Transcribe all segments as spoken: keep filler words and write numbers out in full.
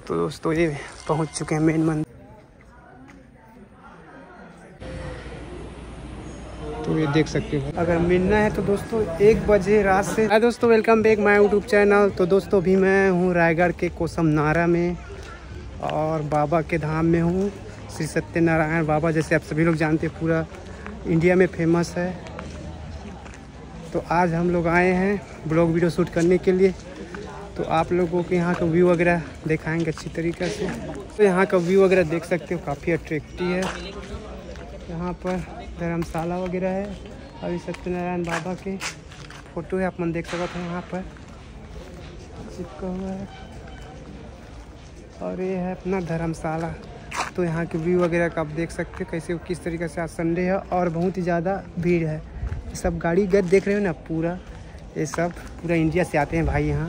तो दोस्तों ये पहुंच चुके हैं मेन मंदिर। तो ये देख सकते हो, अगर मिलना है तो दोस्तों एक बजे रात से। हाय दोस्तों, welcome back my YouTube channel. तो दोस्तों अभी मैं हूँ रायगढ़ के कोसम नारा में और बाबा के धाम में हूँ। श्री सत्यनारायण बाबा, जैसे आप सभी लोग जानते हैं, पूरा इंडिया में फेमस है। तो आज हम लोग आए हैं ब्लॉग वीडियो शूट करने के लिए। तो आप लोगों को यहाँ का व्यू वगैरह दिखाएंगे अच्छी तरीके से। तो यहाँ का व्यू वगैरह देख सकते हो, काफ़ी अट्रैक्टिव है। यहाँ पर धर्मशाला वगैरह है। अभी सत्यनारायण बाबा के फ़ोटो है, आप मन देख सकते हैं यहाँ पर चिपका हुआ है। और ये है अपना धर्मशाला। तो यहाँ के व्यू वगैरह का आप देख सकते हो कैसे किस तरीके से। आज संडे है और बहुत ही ज़्यादा भीड़ है। सब गाड़ी गद देख रहे हो ना, पूरा ये सब पूरा इंडिया से आते हैं भाई यहाँ,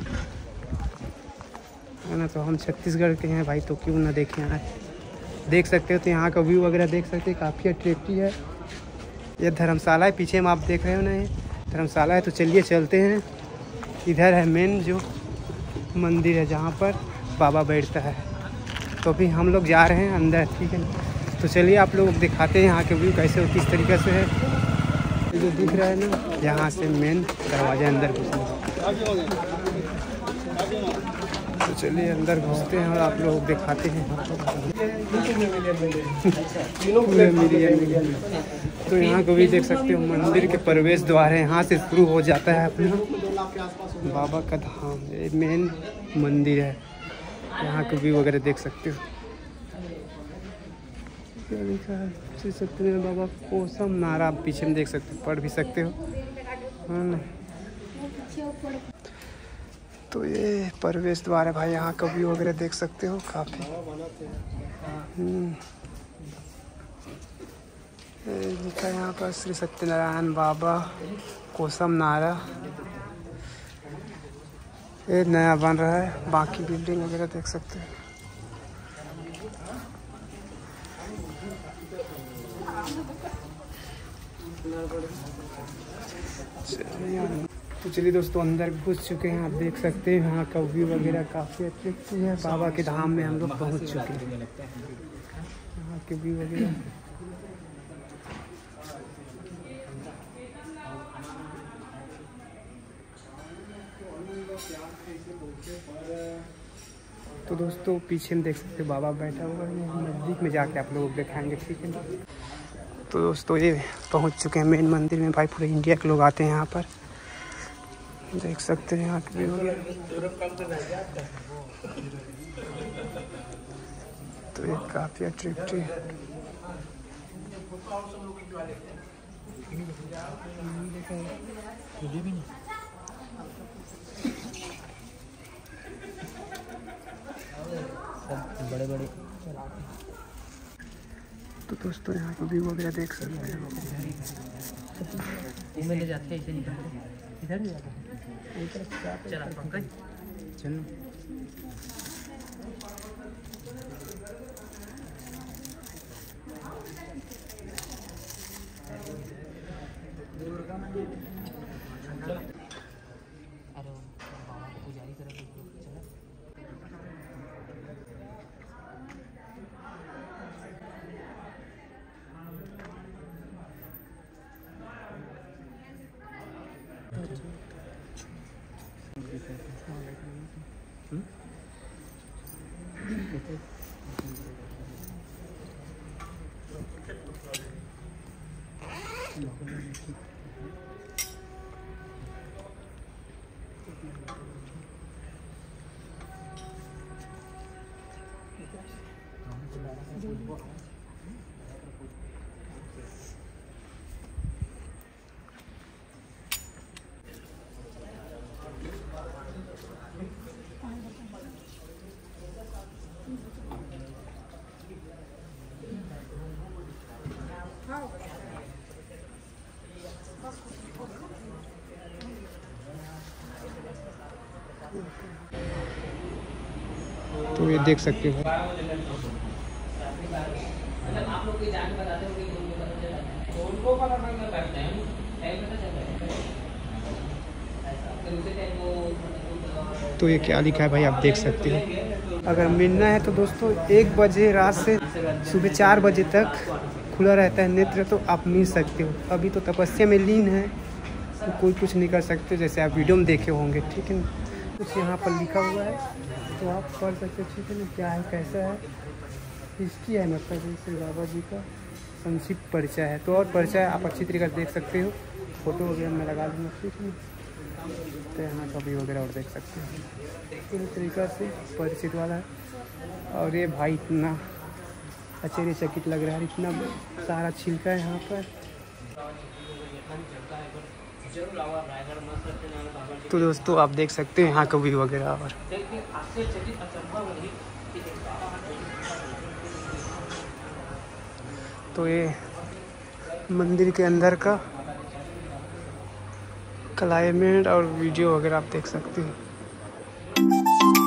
है ना। तो हम छत्तीसगढ़ के हैं भाई, तो क्यों ना देखें यहाँ, देख सकते हो। तो यहाँ का व्यू वगैरह देख सकते हैं, काफ़ी अट्रैक्टिव है। ये धर्मशाला है, पीछे में आप देख रहे हो ना, ये धर्मशाला है। तो चलिए चलते हैं। इधर है मेन जो मंदिर है जहाँ पर बाबा बैठता है। तो अभी हम लोग जा रहे हैं अंदर, ठीक है ना। तो चलिए आप लोग दिखाते हैं यहाँ के व्यू कैसे किस तरीके से है। जो दिख रहा है ना, यहाँ से मेन दरवाजा अंदर घुसने। तो चलिए अंदर घुसते हैं और आप लोग दिखाते हैं। तो यहाँ को भी देख सकते हो, मंदिर के प्रवेश द्वार है। यहाँ से शुरू हो जाता है अपना बाबा का धाम। ये मेन मंदिर है। यहाँ को भी वगैरह देख सकते हो, क्या लिखा है, श्री सत्यनारायण बाबा कोसम नारा। आप पीछे में देख सकते हो, पढ़ भी सकते हो, है ना। तो ये प्रवेश द्वार है भाई। यहाँ का व्यू वगैरह देख सकते हो, काफ़ी लिखा है यहाँ पर श्री सत्यनारायण बाबा कोसम नारा। ये नया बन रहा है, बाकी बिल्डिंग वगैरह देख सकते हो। तो चलिए दोस्तों अंदर घुस चुके हैं। आप देख सकते हैं यहाँ का व्यू वगैरह काफ़ी अट्रैक्टिव है। बाबा के धाम में हम लोग पहुँच चुके हैं। यहाँ के व्यू वगैरह तो दोस्तों पीछे में देख सकते हो बाबा बैठा हुआ है। नज़दीक में जाके आप लोग दिखाएंगे, ठीक है। तो दोस्तों ये पहुंच चुके हैं मेन मंदिर में भाई। पूरे इंडिया के लोग आते हैं यहाँ पर, देख सकते हैं यहाँ के। तो ये काफ़ी अट्रैक्टिव बड़े बड़े। तो दोस्तों यहाँ को व्यू वगैरह देख सकते हैं। में ले जाते हैं, इधर नहीं जाते हैं। चला पंकज चलो। तो ये देख सकते हो। तो ये क्या लिखा है भाई, आप देख सकते हो। अगर मिलना है तो दोस्तों एक बजे रात से सुबह चार बजे तक खुला रहता है नेत्र, तो आप मिल सकते हो। अभी तो तपस्या में लीन है तो कोई कुछ नहीं कर सकते, जैसे आप वीडियो में देखे होंगे, ठीक है ना। कुछ यहाँ पर लिखा हुआ है तो आप पढ़ सकते हो, ठीक है ना, क्या है कैसा है, हिस्ट्री है, मतलब जैसे बाबा जी का संक्षिप्त परिचय है। तो और परिचय आप अच्छी तरीके से देख सकते हो, फोटो वगैरह मैं लगा दूँगा, ठीक है ना। तो यहाँ का भी वगैरह और देख सकते हो, इस तरीक़ा से परिचित वाला है। और ये भाई इतना आश्चर्यचकित लग रहा है, इतना सारा छिलका है यहाँ पर। तो दोस्तों आप देख सकते हैं यहाँ का व्यू वगैरह। और तो ये मंदिर के अंदर का क्लाइमेट और वीडियो वगैरह आप देख सकते हैं।